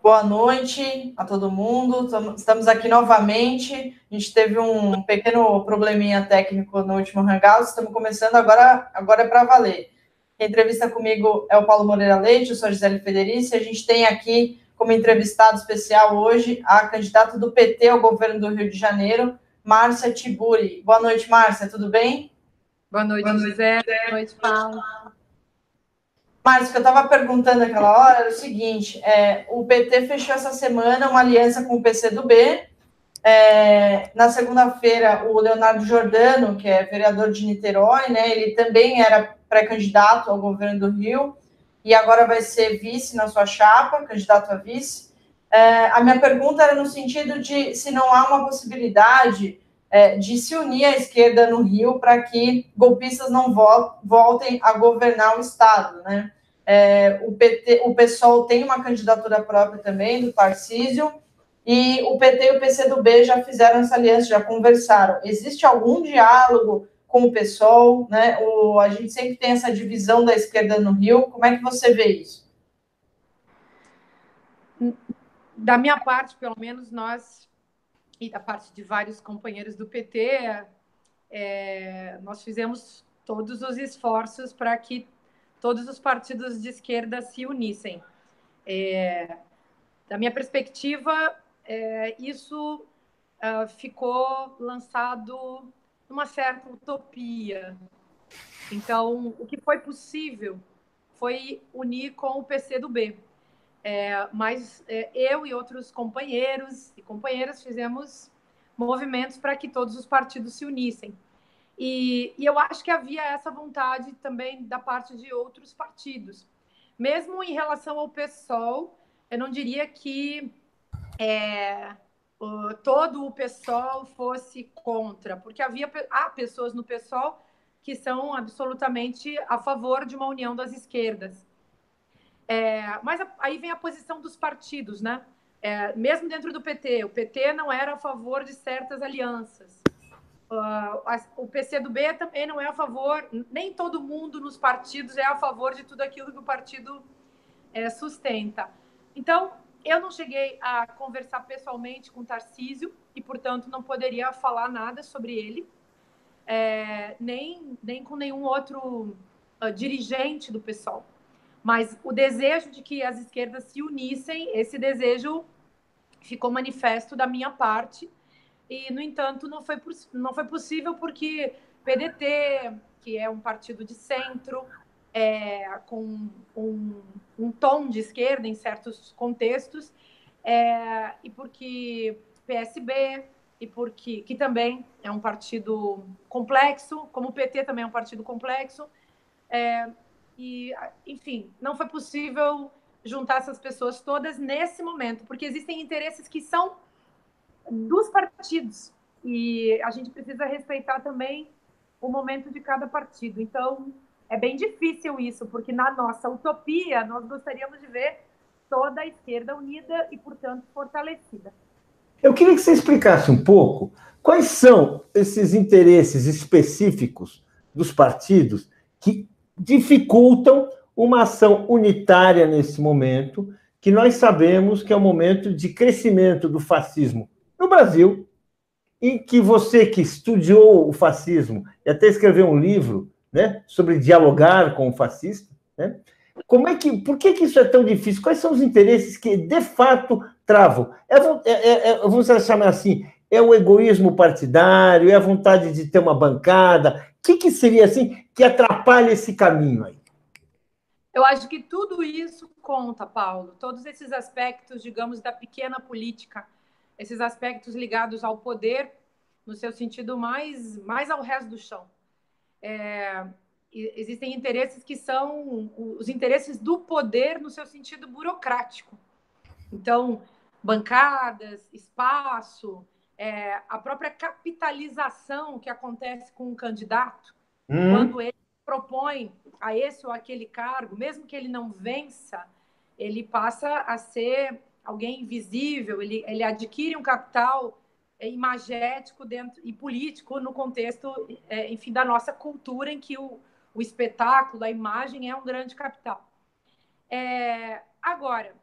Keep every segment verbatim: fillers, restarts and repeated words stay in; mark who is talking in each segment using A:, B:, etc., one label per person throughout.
A: Boa noite a todo mundo. Estamos aqui novamente. A gente teve um pequeno probleminha técnico no último Hangout. Estamos começando agora, agora é para valer. A entrevista comigo é o Paulo Moreira Leite, eu sou a Gisele Federici. A gente tem aqui como entrevistado especial hoje a candidata do P T ao governo do Rio de Janeiro, Márcia Tiburi. Boa noite, Márcia, tudo bem?
B: Boa noite, Gisele. Boa noite, Paulo.
A: Mas o que eu estava perguntando naquela hora era o seguinte, é, o P T fechou essa semana uma aliança com o P C do B. É, na segunda-feira, o Leonardo Giordano, que é vereador de Niterói, né, ele também era pré-candidato ao governo do Rio, e agora vai ser vice na sua chapa, candidato a vice. É, a minha pergunta era no sentido de se não há uma possibilidade é, de se unir à esquerda no Rio para que golpistas não voltem a governar o Estado, né? É, o P T, o PSOL tem uma candidatura própria também, do Tarcísio, e o P T e o P C do B já fizeram essa aliança, já conversaram. Existe algum diálogo com o PSOL, né? O, a gente sempre tem essa divisão da esquerda no Rio. Como é que você vê isso?
B: Da minha parte, pelo menos, nós, e da parte de vários companheiros do P T, é, nós fizemos todos os esforços para que todos os partidos de esquerda se unissem. É, da minha perspectiva, é, isso uh, ficou lançado numa certa utopia. Então, o que foi possível foi unir com o P C do B. É, mas é, eu e outros companheiros e companheiras fizemos movimentos para que todos os partidos se unissem. E, e eu acho que havia essa vontade também da parte de outros partidos. Mesmo em relação ao PSOL, eu não diria que é, o, todo o PSOL fosse contra, porque havia há pessoas no PSOL que são absolutamente a favor de uma união das esquerdas. É, mas a, aí vem a posição dos partidos, né? É, mesmo dentro do P T, o P T não era a favor de certas alianças. Uh, a, o P C do B também não é a favor, nem todo mundo nos partidos é a favor de tudo aquilo que o partido é, sustenta. Então, eu não cheguei a conversar pessoalmente com o Tarcísio e, portanto, não poderia falar nada sobre ele, é, nem, nem com nenhum outro uh, dirigente do PSOL. Mas o desejo de que as esquerdas se unissem, esse desejo ficou manifesto da minha parte. E, no entanto, não foi, não foi possível porque P D T, que é um partido de centro, é, com um, um tom de esquerda em certos contextos, é, e porque P S B, e porque, que também é um partido complexo, como o P T também é um partido complexo, é, e, enfim, não foi possível juntar essas pessoas todas nesse momento, porque existem interesses que são dos partidos, e a gente precisa respeitar também o momento de cada partido. Então, é bem difícil isso, porque na nossa utopia, nós gostaríamos de ver toda a esquerda unida e, portanto, fortalecida.
C: Eu queria que você explicasse um pouco quais são esses interesses específicos dos partidos que dificultam uma ação unitária nesse momento, que nós sabemos que é um momento de crescimento do fascismo no Brasil, em que você que estudou o fascismo e até escreveu um livro, né, sobre dialogar com o fascista, né? Como é que, por que, que isso é tão difícil? Quais são os interesses que, de fato, travam? É, é, é, vamos chamar assim, é o egoísmo partidário, é a vontade de ter uma bancada? O que, que seria, assim, que atrapalha esse caminho aí?
B: Eu acho que tudo isso conta, Paulo. Todos esses aspectos, digamos, da pequena política, esses aspectos ligados ao poder, no seu sentido mais, mais ao resto do chão. É, existem interesses que são os interesses do poder no seu sentido burocrático. Então, bancadas, espaço, é, a própria capitalização que acontece com um candidato, hum. quando ele propõe a esse ou aquele cargo, mesmo que ele não vença, ele passa a ser alguém invisível, ele, ele adquire um capital é, imagético dentro, e político no contexto, é, enfim, da nossa cultura, em que o, o espetáculo, a imagem é um grande capital. É, agora,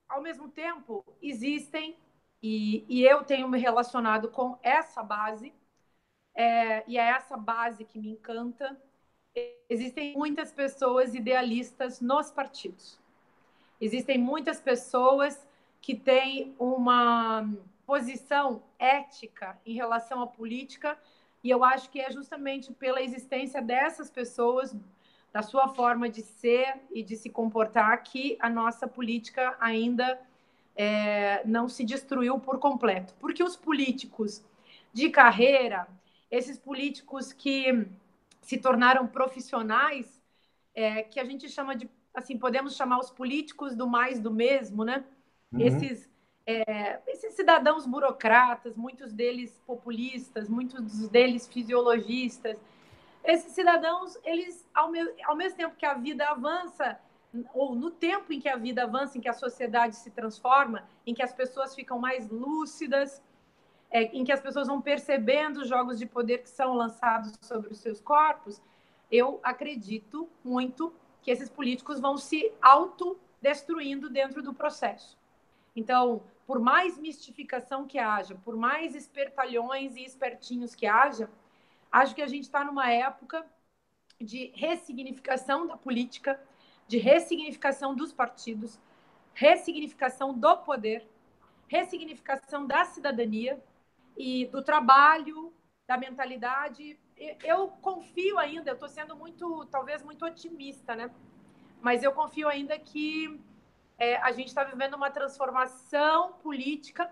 B: ao mesmo tempo, existem, e, e eu tenho me relacionado com essa base, é, e é essa base que me encanta, existem muitas pessoas idealistas nos partidos. Existem muitas pessoas que têm uma posição ética em relação à política, e eu acho que é justamente pela existência dessas pessoas, da sua forma de ser e de se comportar, que a nossa política ainda é, não se destruiu por completo. Porque os políticos de carreira, esses políticos que se tornaram profissionais, é, que a gente chama de, assim, podemos chamar os políticos do mais do mesmo, né? Uhum. Esses, é, esses cidadãos burocratas, muitos deles populistas, muitos deles fisiologistas, esses cidadãos, eles, ao, me, ao mesmo tempo que a vida avança, ou no tempo em que a vida avança, em que a sociedade se transforma, em que as pessoas ficam mais lúcidas, é, em que as pessoas vão percebendo os jogos de poder que são lançados sobre os seus corpos, eu acredito muito que esses políticos vão se autodestruindo dentro do processo. Então, por mais mistificação que haja, por mais espertalhões e espertinhos que haja, acho que a gente está numa época de ressignificação da política, de ressignificação dos partidos, ressignificação do poder, ressignificação da cidadania e do trabalho, da mentalidade. Eu confio ainda, eu estou sendo muito, talvez muito otimista, né? Mas eu confio ainda que é, a gente está vivendo uma transformação política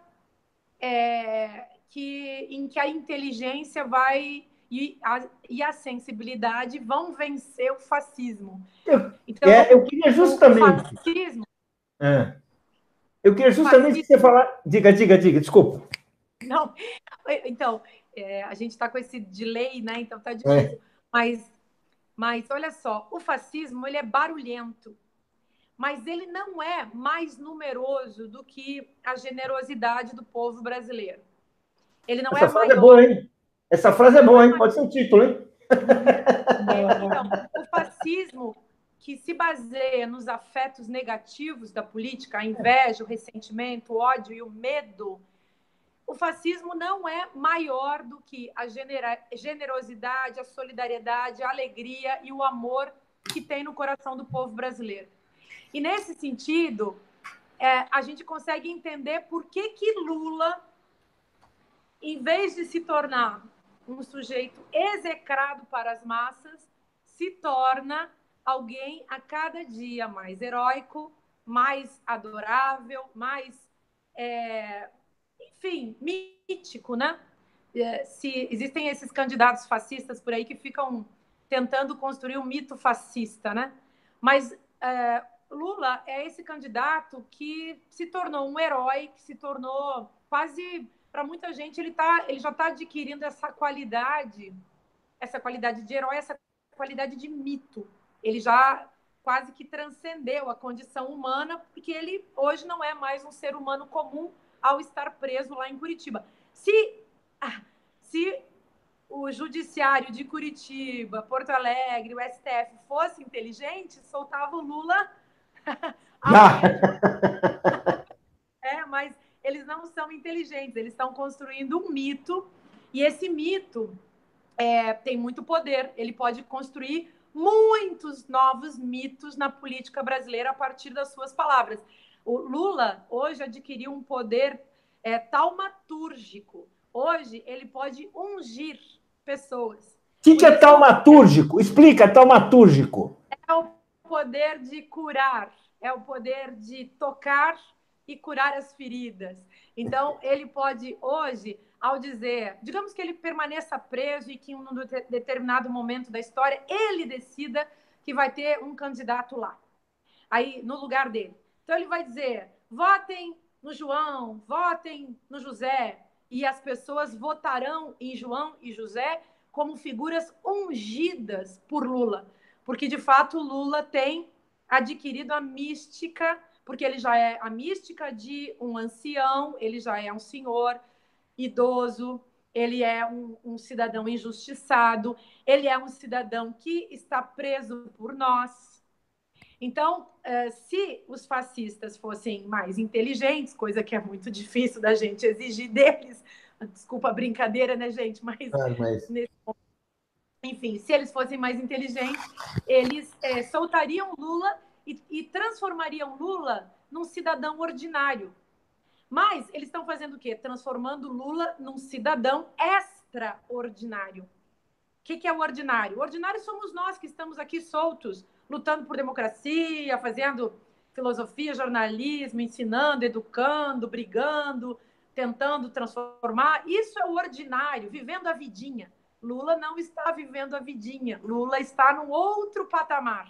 B: é, que, em que a inteligência vai e a, e a sensibilidade vão vencer o fascismo.
C: Eu, então, é, eu queria justamente...
B: O fascismo...
C: É. Eu queria justamente fascismo, que você falar... Diga, diga, diga, desculpa.
B: Não, então, é, a gente está com esse delay, né? Então tá difícil. É. Mas, mas, olha só, o fascismo, ele é barulhento, mas ele não é mais numeroso do que a generosidade do povo brasileiro. Ele não
C: Essa
B: é
C: frase
B: maior.
C: é boa, hein? Essa frase é boa, hein? Pode ser um título, hein?
B: É, então, o fascismo, que se baseia nos afetos negativos da política, a inveja, o ressentimento, o ódio e o medo, o fascismo não é maior do que a generosidade, a solidariedade, a alegria e o amor que tem no coração do povo brasileiro. E, nesse sentido, é, a gente consegue entender por que que Lula, em vez de se tornar um sujeito execrado para as massas, se torna alguém a cada dia mais heróico, mais adorável, mais... É, enfim, mítico, né? Se existem esses candidatos fascistas por aí que ficam tentando construir um mito fascista, né? Mas é, Lula é esse candidato que se tornou um herói, que se tornou quase, para muita gente, ele, tá, ele já está adquirindo essa qualidade, essa qualidade de herói, essa qualidade de mito. Ele já quase que transcendeu a condição humana, porque ele hoje não é mais um ser humano comum ao estar preso lá em Curitiba. Se, se o judiciário de Curitiba, Porto Alegre, o S T F fosse inteligente, soltava o Lula amanhã. É, mas eles não são inteligentes, eles estão construindo um mito, e esse mito é, tem muito poder, ele pode construir muitos novos mitos na política brasileira a partir das suas palavras. O Lula hoje adquiriu um poder é, taumatúrgico. Hoje ele pode ungir pessoas.
C: O que, que é taumatúrgico? Explica, taumatúrgico.
B: É o poder de curar, é o poder de tocar e curar as feridas. Então, ele pode hoje, ao dizer, digamos que ele permaneça preso e que em um determinado momento da história ele decida que vai ter um candidato lá, aí no lugar dele. Então, ele vai dizer, votem no João, votem no José, e as pessoas votarão em João e José como figuras ungidas por Lula, porque, de fato, Lula tem adquirido a mística, porque ele já é a mística de um ancião, ele já é um senhor idoso, ele é um, um cidadão injustiçado, ele é um cidadão que está preso por nós. Então, se os fascistas fossem mais inteligentes, coisa que é muito difícil da gente exigir deles, desculpa a brincadeira, né, gente? Mas,
C: ah, mas...
B: nesse... enfim, se eles fossem mais inteligentes, eles é, soltariam Lula e, e transformariam Lula num cidadão ordinário. Mas eles estão fazendo o quê? Transformando Lula num cidadão extraordinário. O que, que é o ordinário? O ordinário somos nós que estamos aqui soltos, lutando por democracia, fazendo filosofia, jornalismo, ensinando, educando, brigando, tentando transformar. Isso é o ordinário, vivendo a vidinha. Lula não está vivendo a vidinha. Lula está num outro patamar.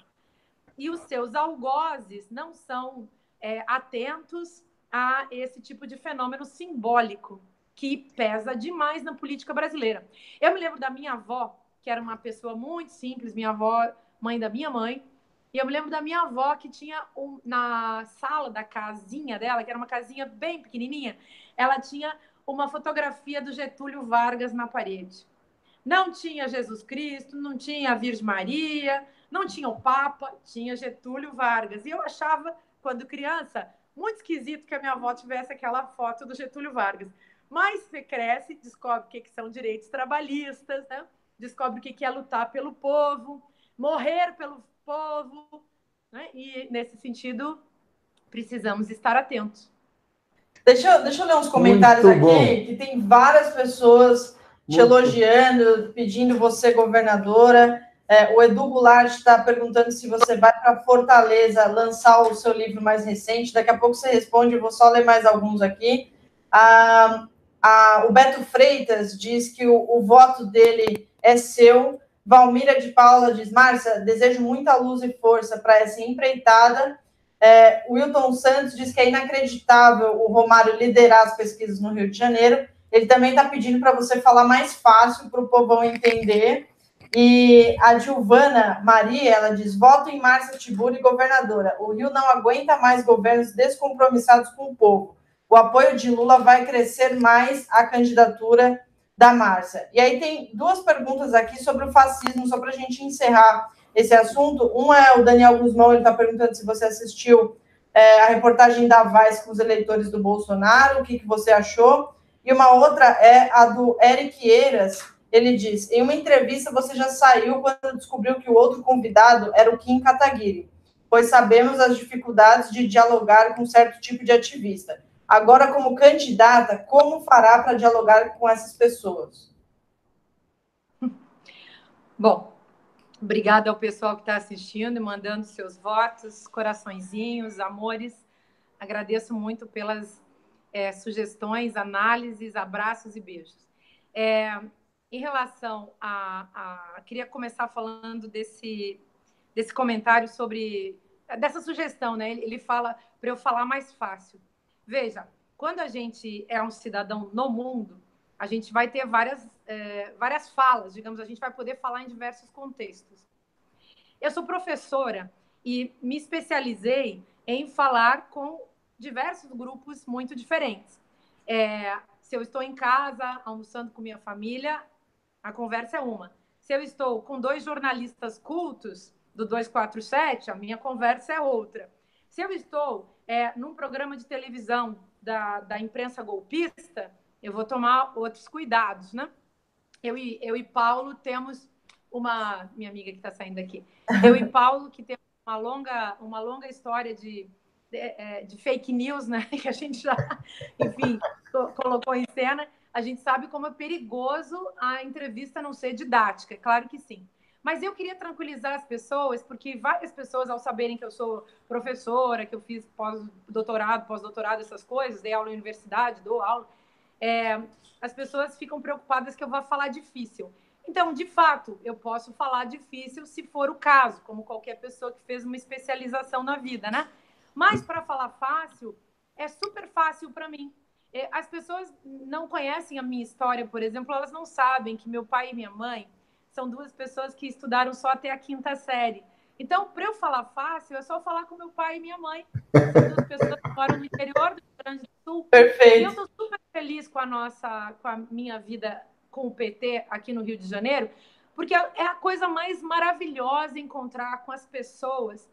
B: E os seus algozes não são é, atentos a esse tipo de fenômeno simbólico que pesa demais na política brasileira. Eu me lembro da minha avó, que era uma pessoa muito simples, minha avó, mãe da minha mãe, e eu me lembro da minha avó que tinha um, na sala da casinha dela, que era uma casinha bem pequenininha, ela tinha uma fotografia do Getúlio Vargas na parede. Não tinha Jesus Cristo, não tinha a Virgem Maria, não tinha o Papa, tinha Getúlio Vargas. E eu achava, quando criança, muito esquisito que a minha avó tivesse aquela foto do Getúlio Vargas. Mas você cresce, descobre o que são direitos trabalhistas, né? Descobre o que é lutar pelo povo, morrer pelo povo, né? E, nesse sentido, precisamos estar atentos.
A: Deixa eu, deixa eu ler uns comentários
C: Muito bom.
A: aqui, que tem várias pessoas te Muito. elogiando, pedindo você governadora. É, o Edu Goulart está perguntando se você vai para Fortaleza lançar o seu livro mais recente. Daqui a pouco você responde, eu vou só ler mais alguns aqui. Ah, ah, o Beto Freitas diz que o, o voto dele é seu. Valmira de Paula diz, Márcia, desejo muita luz e força para essa empreitada. É, o Wilton Santos diz que é inacreditável o Romário liderar as pesquisas no Rio de Janeiro. Ele também está pedindo para você falar mais fácil para o povão entender. E a Gilvana Maria, ela diz, voto em Márcia Tiburi governadora. O Rio não aguenta mais governos descompromissados com o povo. O apoio de Lula vai crescer mais a candidatura da Márcia. E aí tem duas perguntas aqui sobre o fascismo, só para a gente encerrar esse assunto. Um é o Daniel Guzmão, ele está perguntando se você assistiu é, a reportagem da Vice com os eleitores do Bolsonaro, o que, que você achou. E uma outra é a do Eric Eiras. Ele diz, em uma entrevista você já saiu quando descobriu que o outro convidado era o Kim Kataguiri, pois sabemos as dificuldades de dialogar com certo tipo de ativista. Agora, como candidata, como fará para dialogar com essas pessoas?
B: Bom, obrigada ao pessoal que está assistindo e mandando seus votos, coraçõezinhos, amores. Agradeço muito pelas é, sugestões, análises, abraços e beijos. É, em relação a, a... Queria começar falando desse, desse comentário sobre... Dessa sugestão, né? Ele, ele fala para eu falar mais fácil. Veja, quando a gente é um cidadão no mundo, a gente vai ter várias, é, várias falas, digamos, a gente vai poder falar em diversos contextos. Eu sou professora e me especializei em falar com diversos grupos muito diferentes. É, se eu estou em casa, almoçando com minha família, a conversa é uma. Se eu estou com dois jornalistas cultos do duzentos e quarenta e sete, a minha conversa é outra. Se eu estou é, num programa de televisão da, da imprensa golpista, eu vou tomar outros cuidados, né? Eu e, eu e Paulo temos uma... Minha amiga que está saindo aqui. Eu e Paulo, que temos uma longa, uma longa história de, de, de fake news, né? Que a gente já, enfim, colocou em cena. A gente sabe como é perigoso a entrevista não ser didática. Claro que sim. Mas eu queria tranquilizar as pessoas, porque várias pessoas, ao saberem que eu sou professora, que eu fiz pós-doutorado, pós-doutorado, essas coisas, dei aula na universidade, dou aula, é, as pessoas ficam preocupadas que eu vou falar difícil. Então, de fato, eu posso falar difícil se for o caso, como qualquer pessoa que fez uma especialização na vida, né? Mas, para falar fácil, é super fácil para mim. As pessoas não conhecem a minha história, por exemplo, elas não sabem que meu pai e minha mãe são duas pessoas que estudaram só até a quinta série. Então, para eu falar fácil, é só falar com meu pai e minha mãe. São duas pessoas que moram no interior do Rio Grande do Sul.
A: Perfeito.
B: E eu estou super feliz com a nossa, com a minha vida com o P T aqui no Rio de Janeiro, porque é a coisa mais maravilhosa encontrar com as pessoas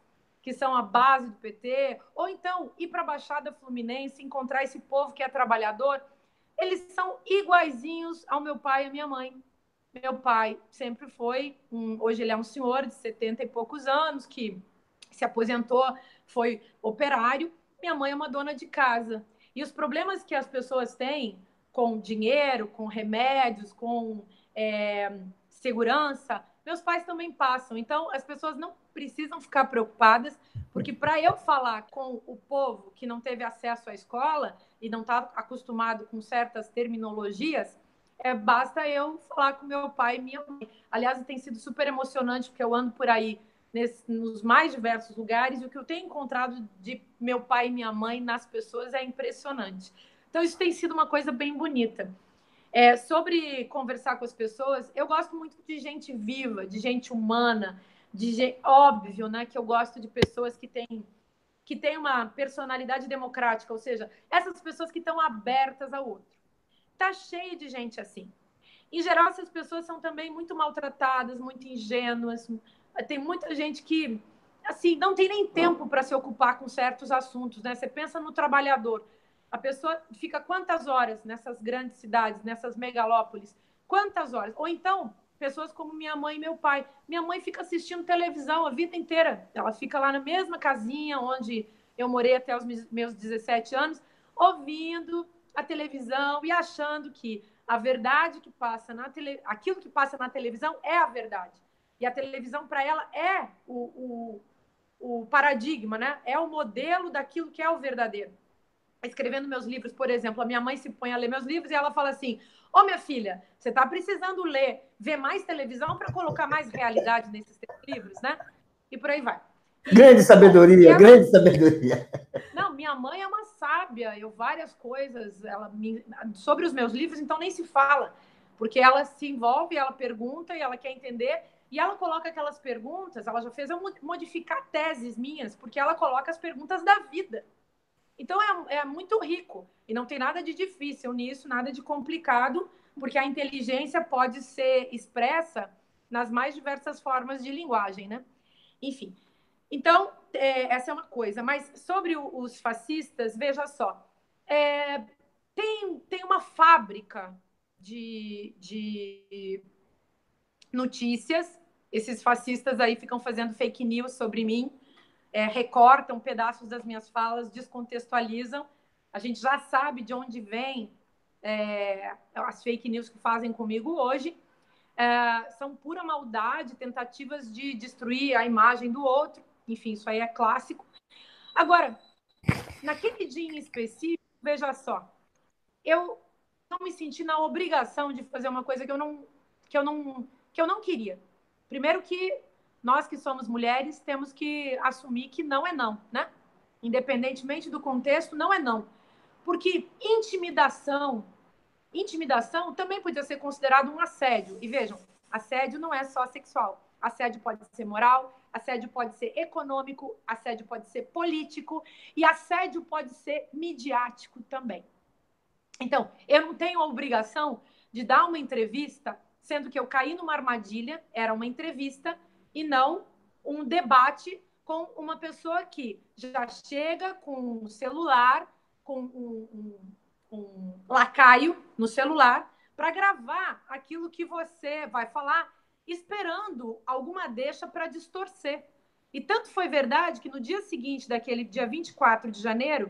B: que são a base do P T, ou então ir para a Baixada Fluminense, encontrar esse povo que é trabalhador, eles são iguaizinhos ao meu pai e à minha mãe. Meu pai sempre foi, um, hoje ele é um senhor de setenta e poucos anos, que se aposentou, foi operário. Minha mãe é uma dona de casa. E os problemas que as pessoas têm com dinheiro, com remédios, com é, segurança, meus pais também passam. Então, as pessoas não precisam ficar preocupadas, porque para eu falar com o povo que não teve acesso à escola e não está acostumado com certas terminologias, é, basta eu falar com meu pai e minha mãe. Aliás, tem sido super emocionante, porque eu ando por aí nesse, nos mais diversos lugares, e o que eu tenho encontrado de meu pai e minha mãe nas pessoas é impressionante. Então, isso tem sido uma coisa bem bonita. É, sobre conversar com as pessoas, eu gosto muito de gente viva, de gente humana, de gente, óbvio, né, que eu gosto de pessoas que têm, que têm uma personalidade democrática, ou seja, essas pessoas que estão abertas ao outro. Tá cheio de gente assim. Em geral, essas pessoas são também muito maltratadas, muito ingênuas. Tem muita gente que, assim, não tem nem tempo para se ocupar com certos assuntos, né? Você pensa no trabalhador. A pessoa fica quantas horas nessas grandes cidades, nessas megalópolis? Quantas horas? Ou então, pessoas como minha mãe e meu pai. Minha mãe fica assistindo televisão a vida inteira. Ela fica lá na mesma casinha onde eu morei até os meus dezessete anos, ouvindo a televisão e achando que a verdade que passa na tele... aquilo que passa na televisão é a verdade. E a televisão, para ela, é o, o, o paradigma, né? É o modelo daquilo que é o verdadeiro. Escrevendo meus livros, por exemplo, a minha mãe se põe a ler meus livros e ela fala assim: ô, oh, minha filha, você está precisando ler, ver mais televisão para colocar mais realidade nesses seus livros, né? E por aí vai. E,
C: grande sabedoria, ela... grande sabedoria.
B: Não, minha mãe é uma sábia, eu várias coisas ela me... sobre os meus livros, então nem se fala, porque ela se envolve, ela pergunta e ela quer entender, e ela coloca aquelas perguntas, ela já fez eu modificar teses minhas, porque ela coloca as perguntas da vida. Então, é, é muito rico. E não tem nada de difícil nisso, nada de complicado, porque a inteligência pode ser expressa nas mais diversas formas de linguagem, né? Enfim. Então, é, essa é uma coisa. Mas sobre o, os fascistas, veja só. É, tem, tem uma fábrica de, de notícias. Esses fascistas aí ficam fazendo fake news sobre mim. É, recortam pedaços das minhas falas, descontextualizam. A gente já sabe de onde vem é, as fake news que fazem comigo hoje. É, são pura maldade, tentativas de destruir a imagem do outro. Enfim, isso aí é clássico. Agora, naquele dia em específico, veja só, eu não me senti na obrigação de fazer uma coisa que eu não, que eu não, que eu não queria. Primeiro que nós que somos mulheres temos que assumir que não é não, né? Independentemente do contexto, não é não. Porque intimidação, intimidação também podia ser considerado um assédio. E vejam, assédio não é só sexual. Assédio pode ser moral, assédio pode ser econômico, assédio pode ser político e assédio pode ser midiático também. Então, eu não tenho a obrigação de dar uma entrevista, sendo que eu caí numa armadilha, era uma entrevista, e não um debate com uma pessoa que já chega com um celular, com um, um, um lacaio no celular, para gravar aquilo que você vai falar, esperando alguma deixa para distorcer. E tanto foi verdade que no dia seguinte, daquele dia vinte e quatro de janeiro,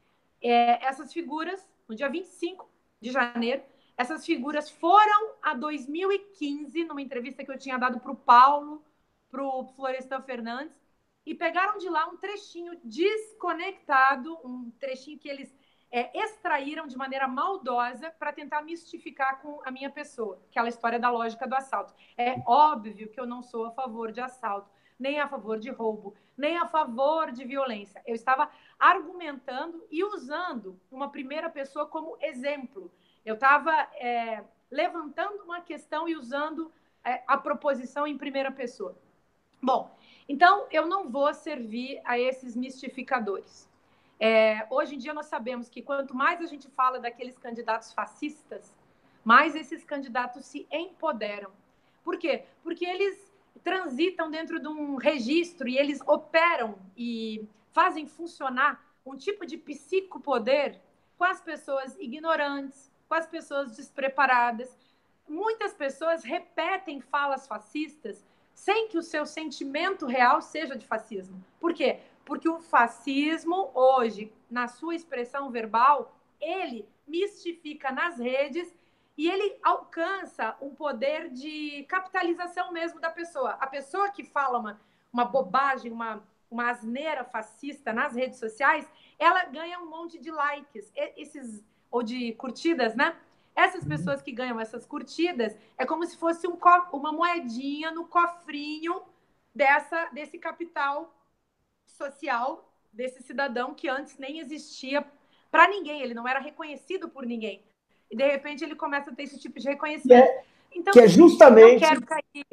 B: é, essas figuras, no dia vinte e cinco de janeiro, essas figuras foram a dois mil e quinze, numa entrevista que eu tinha dado para o Paulo, para o Florestan Fernandes, e pegaram de lá um trechinho desconectado, um trechinho que eles é, extraíram de maneira maldosa para tentar mistificar com a minha pessoa, aquela história da lógica do assalto. É óbvio que eu não sou a favor de assalto, nem a favor de roubo, nem a favor de violência. Eu estava argumentando e usando uma primeira pessoa como exemplo. Eu estava é, levantando uma questão e usando é, a proposição em primeira pessoa. Bom, então eu não vou servir a esses mistificadores. É, hoje em dia nós sabemos que quanto mais a gente fala daqueles candidatos fascistas, mais esses candidatos se empoderam. Por quê? Porque eles transitam dentro de um registro e eles operam e fazem funcionar um tipo de psicopoder com as pessoas ignorantes, com as pessoas despreparadas. Muitas pessoas repetem falas fascistas sem que o seu sentimento real seja de fascismo. Por quê? Porque o fascismo, hoje, na sua expressão verbal, ele mistifica nas redes e ele alcança um poder de capitalização mesmo da pessoa. A pessoa que fala uma, uma bobagem, uma, uma asneira fascista nas redes sociais, ela ganha um monte de likes, esses, ou de curtidas, né? Essas pessoas que ganham essas curtidas é como se fosse um, uma moedinha no cofrinho dessa, desse capital social, desse cidadão que antes nem existia para ninguém, ele não era reconhecido por ninguém. E, de repente, ele começa a ter esse tipo de reconhecimento.
C: É,
B: então,
C: que é justamente...
B: não quero cair.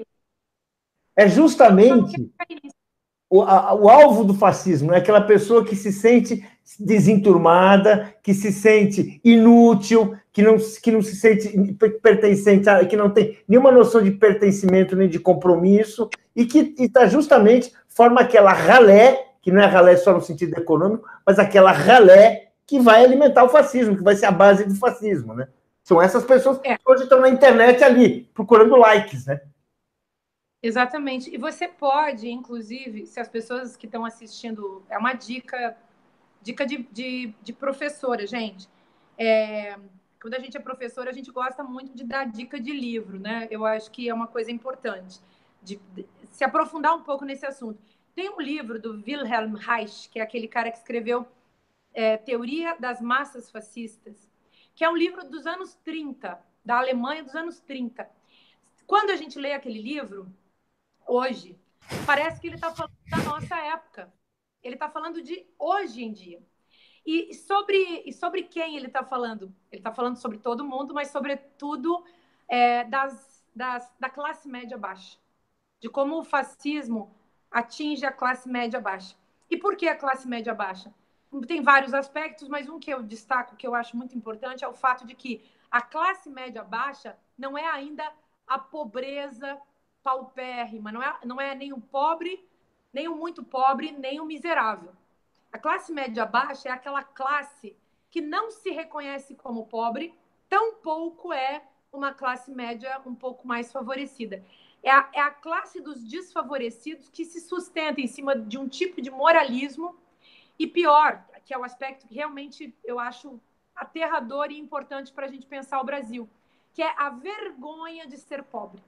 C: É justamente... O, a, o alvo do fascismo é aquela pessoa que se sente desenturmada, que se sente inútil, que não, que não se sente pertencente, que não tem nenhuma noção de pertencimento nem de compromisso, e que está justamente, forma aquela ralé, que não é ralé só no sentido econômico, mas aquela ralé que vai alimentar o fascismo, que vai ser a base do fascismo, né? São essas pessoas que hoje estão na internet ali, procurando likes, né?
B: Exatamente. E você pode, inclusive, se as pessoas que estão assistindo... É uma dica, dica de, de, de professora, gente. É, quando a gente é professora, a gente gosta muito de dar dica de livro, né? Eu acho que é uma coisa importante, de, de se aprofundar um pouco nesse assunto. Tem um livro do Wilhelm Reich, que é aquele cara que escreveu é, Teoria das Massas Fascistas, que é um livro dos anos trinta, da Alemanha dos anos trinta. Quando a gente lê aquele livro... hoje, parece que ele está falando da nossa época. Ele está falando de hoje em dia. E sobre, e sobre quem ele está falando? Ele está falando sobre todo mundo, mas, sobretudo, é, das, das, da classe média baixa. De como o fascismo atinge a classe média baixa. E por que a classe média baixa? Tem vários aspectos, mas um que eu destaco, que eu acho muito importante, é o fato de que a classe média baixa não é ainda a pobreza paupérrima, não é, não é nem o pobre, nem o muito pobre, nem o miserável. A classe média baixa é aquela classe que não se reconhece como pobre, tampouco é uma classe média um pouco mais favorecida. É a, é a classe dos desfavorecidos que se sustenta em cima de um tipo de moralismo e pior, que é o aspecto que realmente eu acho aterrador e importante para a gente pensar o Brasil, que é a vergonha de ser pobre.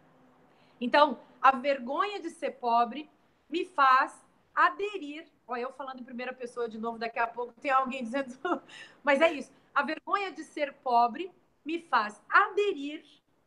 B: Então, a vergonha de ser pobre me faz aderir... Olha, eu falando em primeira pessoa de novo, daqui a pouco tem alguém dizendo... Mas é isso. A vergonha de ser pobre me faz aderir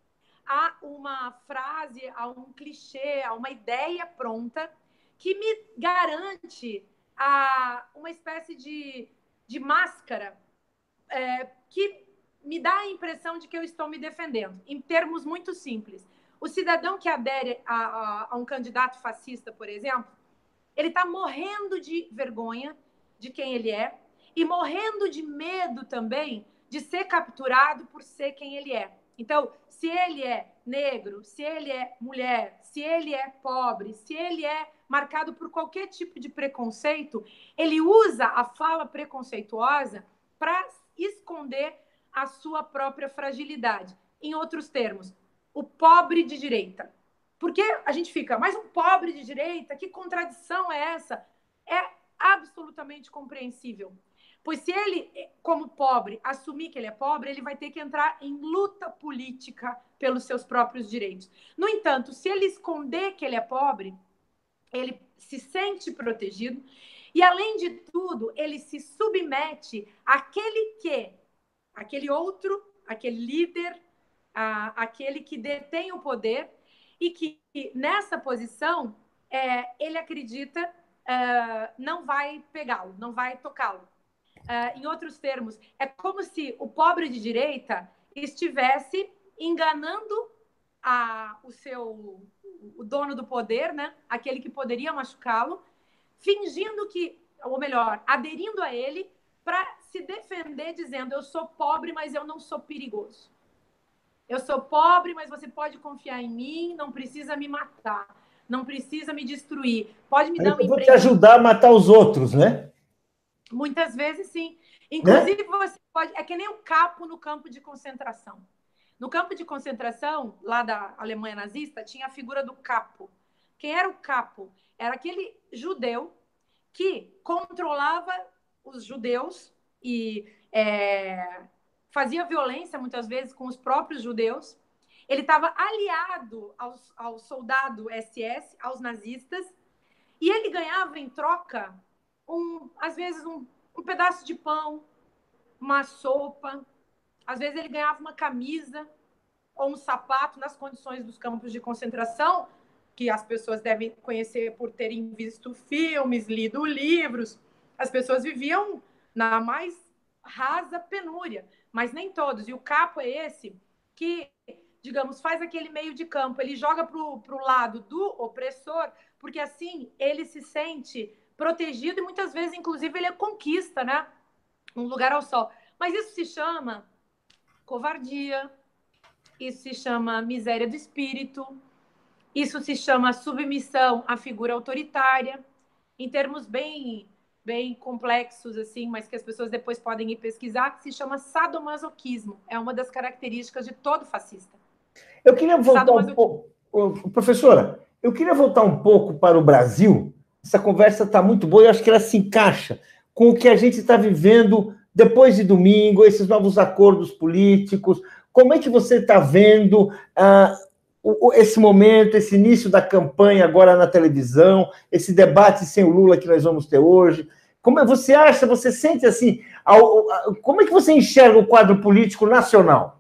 B: a uma frase, a um clichê, a uma ideia pronta que me garante a uma espécie de, de máscara é, que me dá a impressão de que eu estou me defendendo, em termos muito simples. O cidadão que adere a, a, a um candidato fascista, por exemplo, ele está morrendo de vergonha de quem ele é e morrendo de medo também de ser capturado por ser quem ele é. Então, se ele é negro, se ele é mulher, se ele é pobre, se ele é marcado por qualquer tipo de preconceito, ele usa a fala preconceituosa para esconder a sua própria fragilidade. Em outros termos, o pobre de direita. Porque a gente fica, mas um pobre de direita, que contradição é essa? É absolutamente compreensível. Pois se ele, como pobre, assumir que ele é pobre, ele vai ter que entrar em luta política pelos seus próprios direitos. No entanto, se ele esconder que ele é pobre, ele se sente protegido e, além de tudo, ele se submete àquele que, aquele outro, aquele líder, a, aquele que detém o poder e que, nessa posição, é, ele acredita é, não vai pegá-lo, não vai tocá-lo. Uh, em outros termos, é como se o pobre de direita estivesse enganando a, o seu o dono do poder, né? Aquele que poderia machucá-lo, fingindo que, ou melhor, aderindo a ele para se defender, dizendo eu sou pobre, mas eu não sou perigoso. Eu sou pobre, mas você pode confiar em mim, não precisa me matar, não precisa me destruir, pode me
C: Aí
B: dar um
C: eu vou te
B: emprego.
C: ajudar a matar os outros, né?
B: Muitas vezes, sim.
C: Né?
B: Inclusive, você pode... É que nem o capo no campo de concentração. No campo de concentração, lá da Alemanha nazista, tinha a figura do capo. Quem era o capo? Era aquele judeu que controlava os judeus e é, fazia violência, muitas vezes, com os próprios judeus. Ele estava aliado aos, ao soldado S S, aos nazistas, e ele ganhava em troca, um, às vezes, um, um pedaço de pão, uma sopa, às vezes ele ganhava uma camisa ou um sapato nas condições dos campos de concentração, que as pessoas devem conhecer por terem visto filmes, lido livros. As pessoas viviam na mais rasa penúria, mas nem todos. E o capo é esse que, digamos, faz aquele meio de campo. Ele joga para o lado do opressor, porque assim ele se sente protegido e muitas vezes, inclusive, ele conquista, né? Um lugar ao sol. Mas isso se chama covardia, isso se chama miséria do espírito, isso se chama submissão à figura autoritária, em termos bem, bem complexos, assim, mas que as pessoas depois podem ir pesquisar, que se chama sadomasoquismo. É uma das características de todo fascista.
C: Eu queria voltar um pouco, professora, eu queria voltar um pouco para o Brasil. Essa conversa está muito boa e eu acho que ela se encaixa com o que a gente está vivendo depois de domingo, esses novos acordos políticos. Como é que você está vendo ah, esse momento, esse início da campanha agora na televisão, esse debate sem o Lula que nós vamos ter hoje? Como é, você acha, você sente assim, como é que você enxerga o quadro político nacional?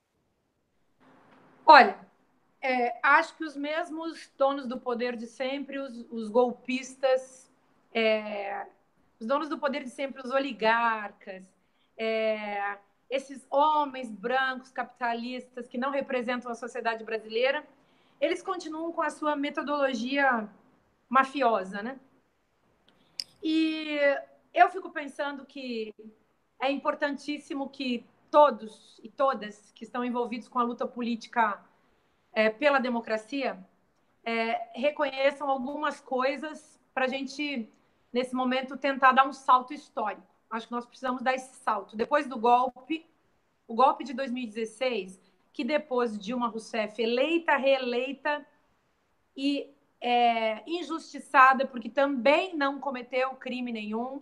B: Olha, é, acho que os mesmos donos do poder de sempre, os, os golpistas, é, os donos do poder de sempre, os oligarcas, é, esses homens brancos capitalistas que não representam a sociedade brasileira, eles continuam com a sua metodologia mafiosa, né? E eu fico pensando que é importantíssimo que todos e todas que estão envolvidos com a luta política é, pela democracia é, reconheçam algumas coisas para a gente, nesse momento, tentar dar um salto histórico. Acho que nós precisamos dar esse salto. Depois do golpe, o golpe de dois mil e dezesseis, que depois de Dilma Rousseff eleita, reeleita e é, injustiçada, porque também não cometeu crime nenhum.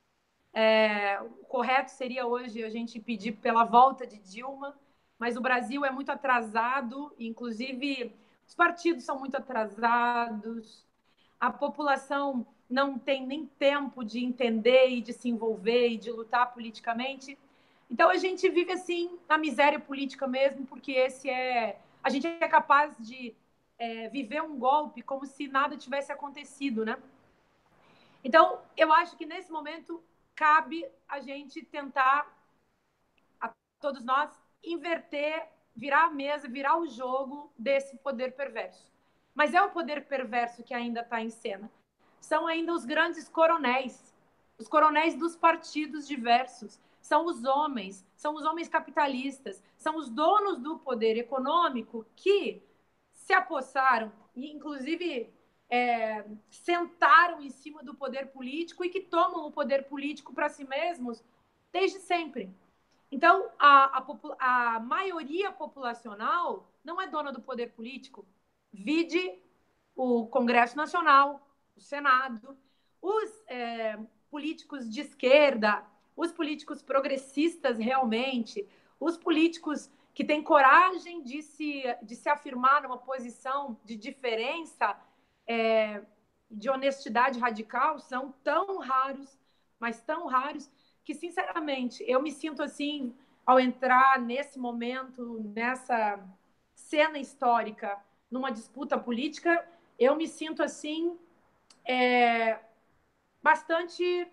B: É, o correto seria hoje a gente pedir pela volta de Dilma, mas o Brasil é muito atrasado, inclusive os partidos são muito atrasados, a população não tem nem tempo de entender e de se envolver e de lutar politicamente. Então a gente vive assim na miséria política mesmo, porque esse é a gente é capaz de é, viver um golpe como se nada tivesse acontecido, né? Então eu acho que nesse momento cabe a gente tentar, a todos nós, inverter, virar a mesa, virar o jogo desse poder perverso. Mas é o poder perverso que ainda está em cena. São ainda os grandes coronéis, os coronéis dos partidos diversos. São os homens, são os homens capitalistas, são os donos do poder econômico que se apossaram e, inclusive, é, sentaram em cima do poder político e que tomam o poder político para si mesmos desde sempre. Então, a, a, a maioria populacional não é dona do poder político. Vide o Congresso Nacional, o Senado, os é, políticos de esquerda, os políticos progressistas realmente, os políticos que têm coragem de se, de se afirmar numa posição de diferença, é, de honestidade radical, são tão raros, mas tão raros, que, sinceramente, eu me sinto assim, ao entrar nesse momento, nessa cena histórica, numa disputa política, eu me sinto assim, é, bastante,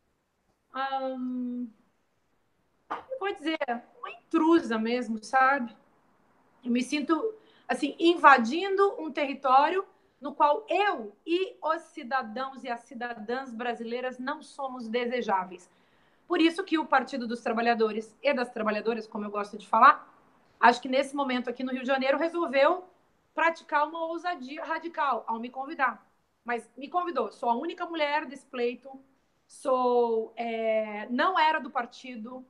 B: hum, vou dizer, uma intrusa mesmo, sabe? Eu me sinto assim, invadindo um território no qual eu e os cidadãos e as cidadãs brasileiras não somos desejáveis. Por isso que o Partido dos Trabalhadores e das Trabalhadoras, como eu gosto de falar, acho que nesse momento aqui no Rio de Janeiro resolveu praticar uma ousadia radical ao me convidar. Mas me convidou, sou a única mulher desse pleito, sou, é, não era do partido,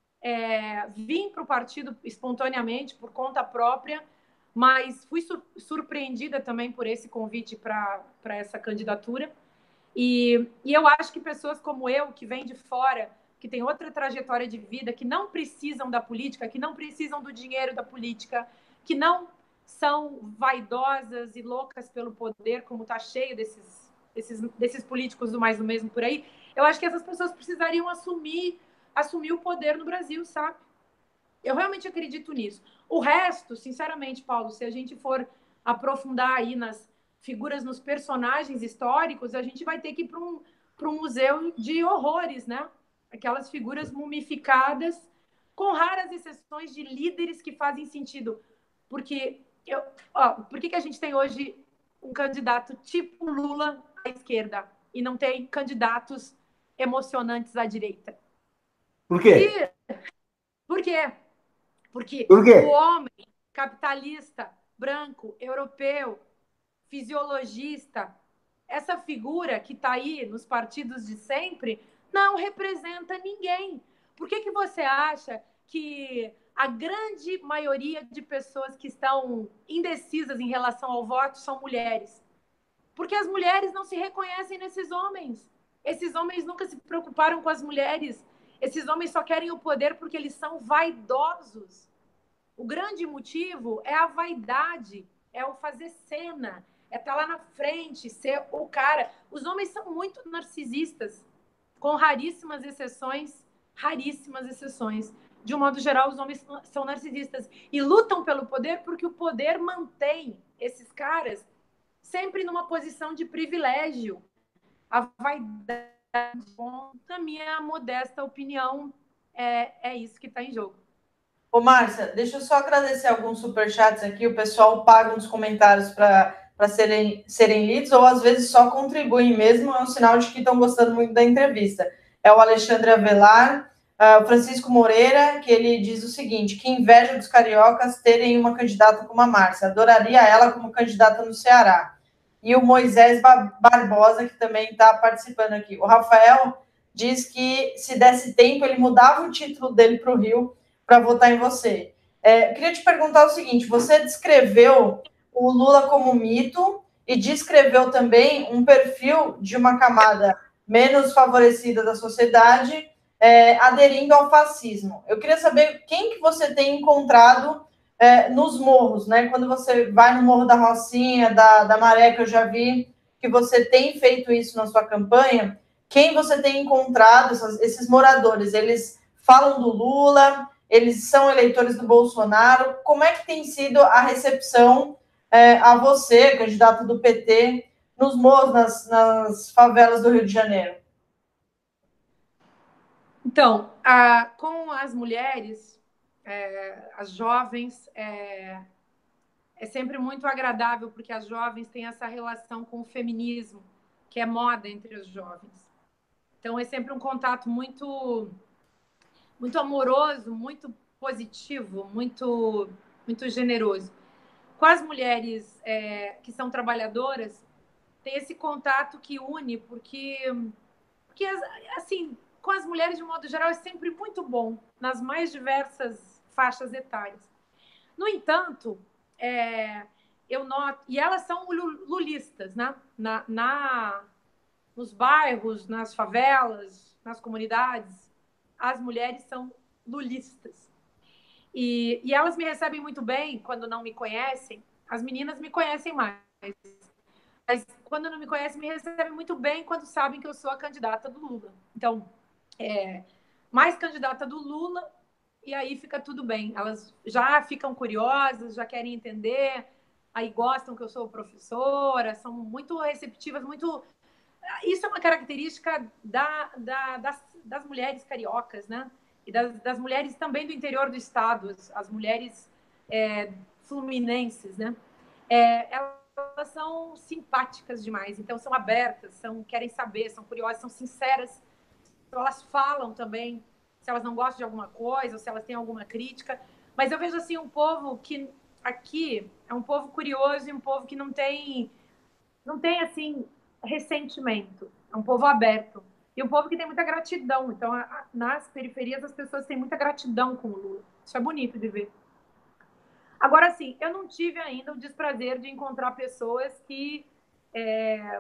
B: é, vim para o partido espontaneamente, por conta própria, mas fui sur surpreendida também por esse convite para essa candidatura. E, e eu acho que pessoas como eu, que vêm de fora, que têm outra trajetória de vida, que não precisam da política, que não precisam do dinheiro da política, que não são vaidosas e loucas pelo poder, como está cheio desses, desses, desses políticos do mais do mesmo por aí, eu acho que essas pessoas precisariam assumir, assumir o poder no Brasil, sabe? Eu realmente acredito nisso. O resto, sinceramente, Paulo, se a gente for aprofundar aí nas figuras, nos personagens históricos, a gente vai ter que ir para um, para um museu de horrores, né? Aquelas figuras mumificadas, com raras exceções de líderes que fazem sentido. Porque, eu, ó, por que, que a gente tem hoje um candidato tipo Lula à esquerda e não tem candidatos emocionantes à direita?
C: Por quê?
B: E, por quê? Porque
C: Por quê?
B: o homem capitalista, branco, europeu, fisiologista, essa figura que está aí nos partidos de sempre, não representa ninguém. Por que, que você acha que a grande maioria de pessoas que estão indecisas em relação ao voto são mulheres? Porque as mulheres não se reconhecem nesses homens. Esses homens nunca se preocuparam com as mulheres. Esses homens só querem o poder porque eles são vaidosos. O grande motivo é a vaidade, é o fazer cena, é estar lá na frente, ser o cara. Os homens são muito narcisistas, com raríssimas exceções, raríssimas exceções. De um modo geral, os homens são narcisistas e lutam pelo poder porque o poder mantém esses caras sempre numa posição de privilégio. A vaidade, na minha modesta opinião, é, é isso que está em jogo.
A: Ô, Márcia, deixa eu só agradecer alguns superchats aqui. O pessoal paga uns comentários para serem, serem lidos, ou às vezes só contribuem mesmo. É um sinal de que estão gostando muito da entrevista. É o Alexandre Avelar, uh, o Francisco Moreira, que ele diz o seguinte: que inveja dos cariocas terem uma candidata como a Márcia. Adoraria ela como candidata no Ceará. E o Moisés Barbosa, que também está participando aqui. O Rafael diz que, se desse tempo, ele mudava o título dele para o Rio para votar em você. É, eu queria te perguntar o seguinte: você descreveu o Lula como mito e descreveu também um perfil de uma camada menos favorecida da sociedade, é, aderindo ao fascismo. Eu queria saber quem que você tem encontrado é, nos morros, né? Quando você vai no Morro da Rocinha, da, da Maré, que eu já vi que você tem feito isso na sua campanha, quem você tem encontrado, essas, esses moradores? Eles falam do Lula, eles são eleitores do Bolsonaro. Como é que tem sido a recepção é, a você, candidato do P T, nos morros, nas, nas favelas do Rio de Janeiro?
B: Então, a, com as mulheres, é, as jovens, é, é sempre muito agradável, porque as jovens têm essa relação com o feminismo, que é moda entre os jovens. Então, é sempre um contato muito, muito amoroso, muito positivo, muito, muito generoso. Com as mulheres é, que são trabalhadoras, tem esse contato que une, porque, porque assim, com as mulheres, de um modo geral, é sempre muito bom, nas mais diversas faixas etárias. No entanto, é, eu noto, e elas são lulistas, né? Na, na, nos bairros, nas favelas, nas comunidades, as mulheres são lulistas. E, e elas me recebem muito bem quando não me conhecem. As meninas me conhecem mais. Mas quando não me conhecem, me recebem muito bem quando sabem que eu sou a candidata do Lula. Então, é, mais candidata do Lula, e aí fica tudo bem. Elas já ficam curiosas, já querem entender, aí gostam que eu sou professora, são muito receptivas, muito... Isso é uma característica da, da, das, das mulheres cariocas, né? E das, das mulheres também do interior do estado, as, as mulheres é, fluminenses, né? É, elas são simpáticas demais, então são abertas, são, querem saber, são curiosas, são sinceras. Então, elas falam também se elas não gostam de alguma coisa ou se elas têm alguma crítica. Mas eu vejo assim um povo que aqui é um povo curioso e um povo que não tem, não tem assim ressentimento. É um povo aberto. E um povo que tem muita gratidão. Então, a, nas periferias, as pessoas têm muita gratidão com o Lula. Isso é bonito de ver. Agora, assim, eu não tive ainda o desprazer de encontrar pessoas que é,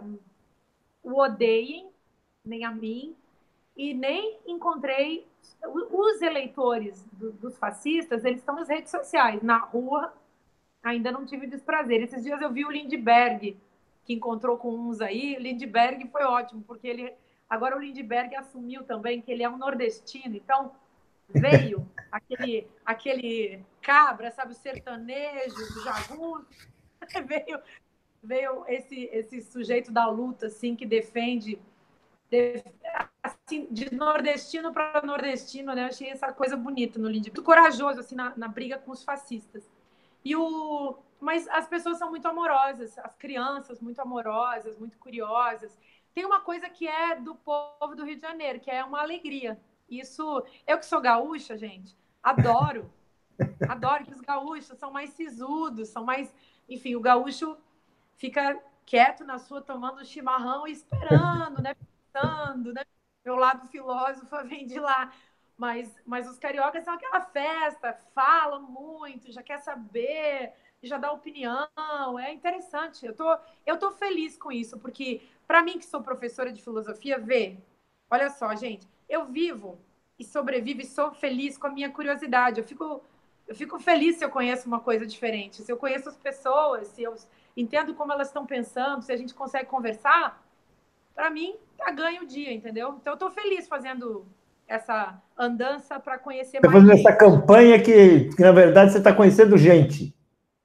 B: o odeiem, nem a mim, e nem encontrei os eleitores do, dos fascistas, eles estão nas redes sociais. Na rua, ainda não tive desprazer. Esses dias eu vi o Lindbergh, que encontrou com uns aí. O Lindbergh foi ótimo, porque ele... Agora o Lindbergh assumiu também que ele é um nordestino, então veio aquele, aquele cabra, sabe, o sertanejo, o jagunço, veio, veio esse, esse sujeito da luta, assim, que defende, de, assim, de nordestino para nordestino, né? Eu achei essa coisa bonita no Lindbergh, muito corajoso, assim, na, na briga com os fascistas. E o... Mas as pessoas são muito amorosas, as crianças muito amorosas, muito curiosas. Tem uma coisa que é do povo do Rio de Janeiro, que é uma alegria. Isso, eu que sou gaúcha, gente, adoro. Adoro que os gaúchos são mais sisudos, são mais... Enfim, o gaúcho fica quieto na sua, tomando chimarrão e esperando, né? Pensando, né? Meu lado filósofo vem de lá. Mas, mas os cariocas são aquela festa, falam muito, já quer saber, já dá opinião, é interessante. Eu tô, eu tô feliz com isso, porque para mim que sou professora de filosofia, vê, olha só, gente, eu vivo e sobrevivo e sou feliz com a minha curiosidade. Eu fico, eu fico feliz se eu conheço uma coisa diferente, se eu conheço as pessoas, se eu entendo como elas estão pensando, se a gente consegue conversar, para mim, tá ganho o dia, entendeu? Então eu tô feliz fazendo essa andança para conhecer
C: Está
B: mais
C: fazendo
B: gente.
C: essa campanha que, que, na verdade, você está conhecendo gente.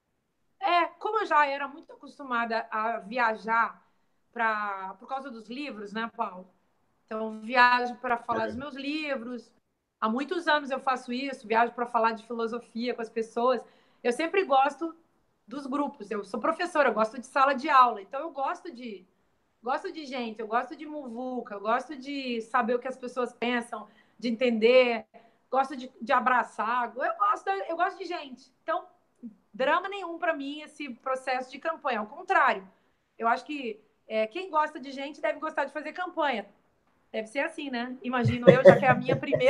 B: É, como eu já era muito acostumada a viajar pra, por causa dos livros, né, Paulo? Então, viajo para falar dos meus livros. Há muitos anos eu faço isso, viajo para falar de filosofia com as pessoas. Eu sempre gosto dos grupos. Eu sou professora, eu gosto de sala de aula. Então, eu gosto de gosto de gente, eu gosto de muvuca, eu gosto de saber o que as pessoas pensam, de entender, gosto de, de abraçar, eu gosto, eu gosto de gente. Então, drama nenhum para mim esse processo de campanha, ao contrário. Eu acho que é, quem gosta de gente deve gostar de fazer campanha. Deve ser assim, né? Imagino eu, já que é a minha primeira.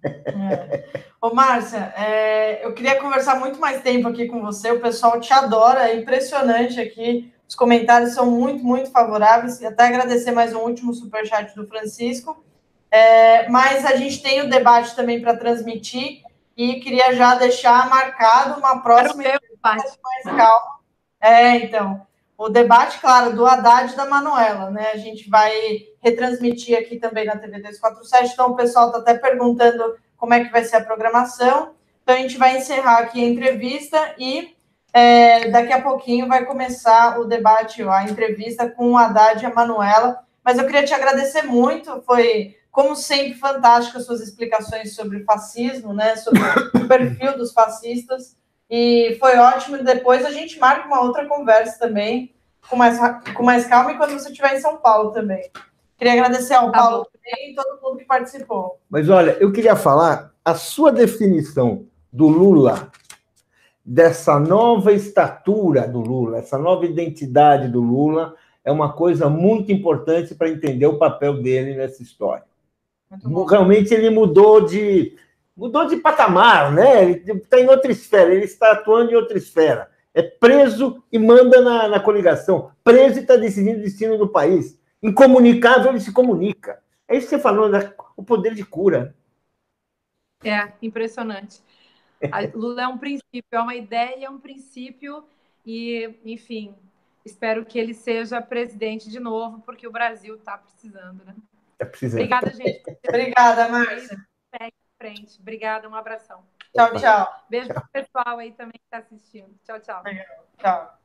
A: É. Ô, Márcia, é, eu queria conversar muito mais tempo aqui com você, o pessoal te adora, é impressionante aqui, os comentários são muito, muito favoráveis, e até agradecer mais um último superchat do Francisco, é, mas a gente tem o debate também para transmitir, e queria já deixar marcado uma próxima entrevista mais calma. É, então, o debate, claro, do Haddad e da Manuela, né? A gente vai retransmitir aqui também na T V duzentos e quarenta e sete, então o pessoal está até perguntando como é que vai ser a programação. Então, a gente vai encerrar aqui a entrevista e é, daqui a pouquinho vai começar o debate, a entrevista com o Haddad e a Manuela. Mas eu queria te agradecer muito, foi, como sempre, fantástico as suas explicações sobre fascismo, né? Sobre o perfil dos fascistas. E foi ótimo. Depois a gente marca uma outra conversa também, com mais, com mais calma, e quando você estiver em São Paulo também. Queria agradecer ao tá Paulo também e todo mundo que participou.
C: Mas olha, eu queria falar a sua definição do Lula, dessa nova estatura do Lula, essa nova identidade do Lula, é uma coisa muito importante para entender o papel dele nessa história. Realmente ele mudou de mudou de patamar, né? Ele está em outra esfera, ele está atuando em outra esfera. É preso e manda na, na coligação. Preso e está decidindo o destino do país. Incomunicável, ele se comunica. É isso que você falou, né? O poder de cura.
B: É, impressionante. A Lula é um princípio, é uma ideia, é um princípio e, enfim, espero que ele seja presidente de novo, porque o Brasil está precisando, né?
C: Está precisando.
B: Obrigada, gente.
A: Obrigada, Márcia.
B: Segue em frente. Obrigada, um abração.
A: Tchau, tchau.
B: Beijo para o pessoal aí também que está assistindo. Tchau, tchau.
A: Tchau.